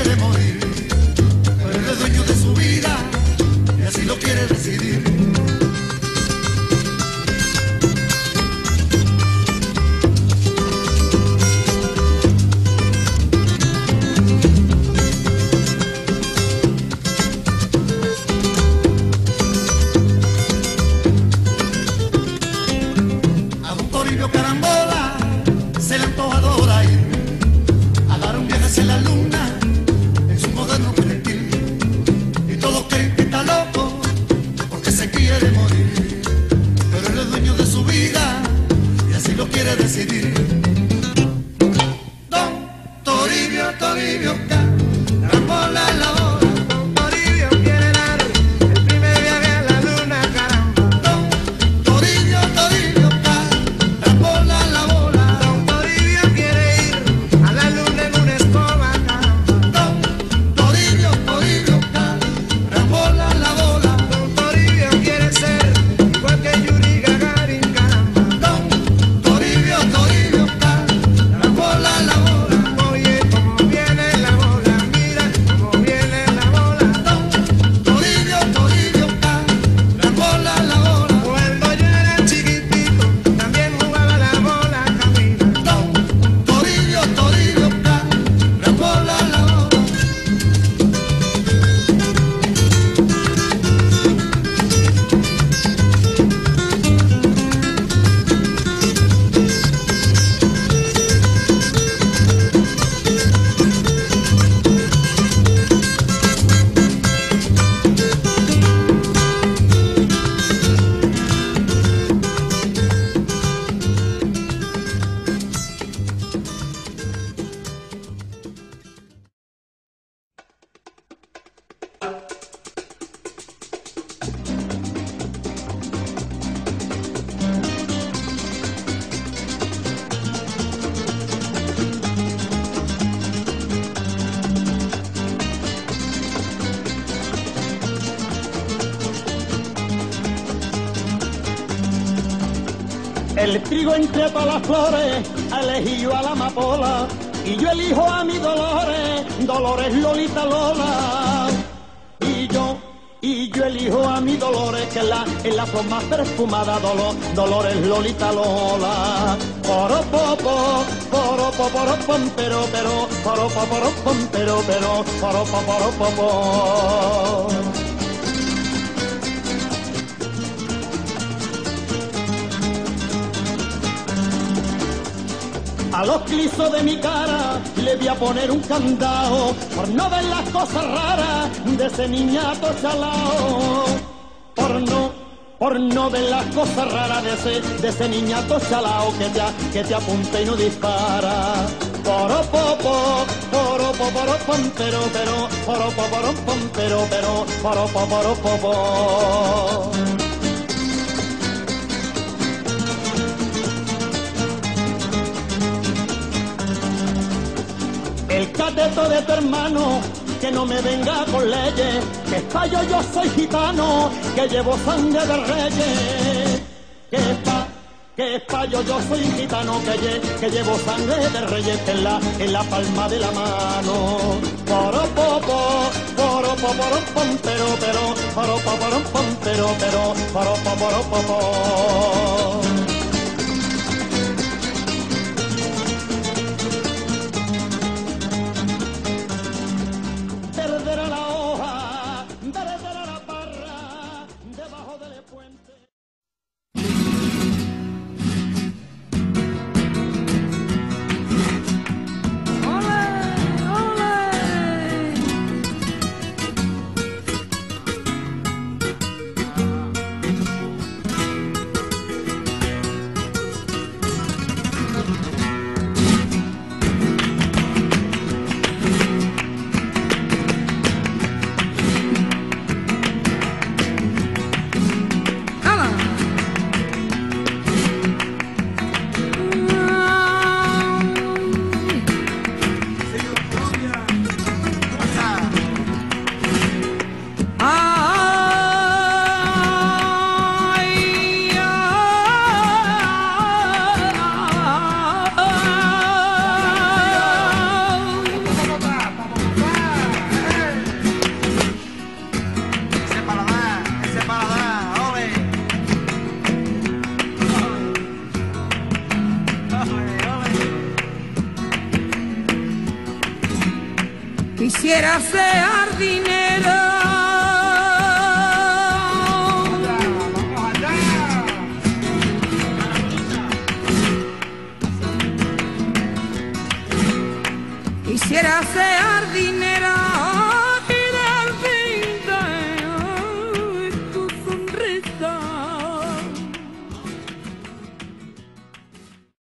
quiere morir, pero él es dueño de su vida y así lo quiere decidir. A don Toribio Carambola se le antojadora ir a dar un viaje hacia la luna en su moderno proyectil. Y todos creen que está loco porque se quiere morir, pero él es dueño de su vida y así lo quiere decidir. Don Toribio, Toribio Carambola la bola. Don Toribio quiere dar el primer viaje a la luna, caramba. Don Toribio, Toribio Carambola la bola. Don Toribio quiere ir a la luna en una escoba, caramba. Don Toribio, Toribio Carambola la bola. Don Toribio quiere ser igual que Yuri Gagarin, caramba. Don Toribio, Toribio Carambola la bola. Oye, cómo viene la bola, mira cómo viene la bola. Don Toribio, Toribio Carambola la bola. Cuando yo era chiquitito, también jugaba la bola, camina. Don Toribio, Toribio Carambola la bola. El trigo entre todas las flores ha elegido a la amapola y yo elijo a mi Dolores, Dolores Lolita Lola. Y yo elijo a mi Dolores, que es la flor más perfumada, Dolores Lolita Lola. Poropopo, poropoporopom, pero, poropoporopom, pero, poropoporopom. A los clisos de mi cara le voy a poner un candado por no ver las cosas raras de ese niñato chalao. Por no ver las cosas raras de ese niñato chalao que te apunta y no dispara. Poropopo, poropoporopom, pero, poropoporopom, pero, poropoporopom. El cateto de tu hermano, que no me venga con leyes, que espayo yo soy gitano, que llevo sangre de reyes. Que espayo yo soy gitano, que llevo sangre de reyes, que en la palma de la mano. Poropopo, poropoporopom, pero, poropoporopom, pero, poropoporopom. Perderá la hoja, perderá la parra, debajo del puente. Quisiera ser dinero. Quisiera ser dinero.